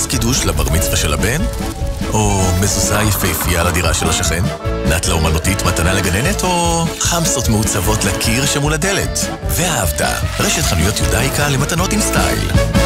טוס קידוש לבר מצווה של הבן? או מזוזה יפהפייה לדירה של השכן? נטלה אומנותית מתנה לגננת? או חמסות מעוצבות לקיר שמול הדלת? ואהבת, רשת חנויות יודאיקה למתנות עם סטייל.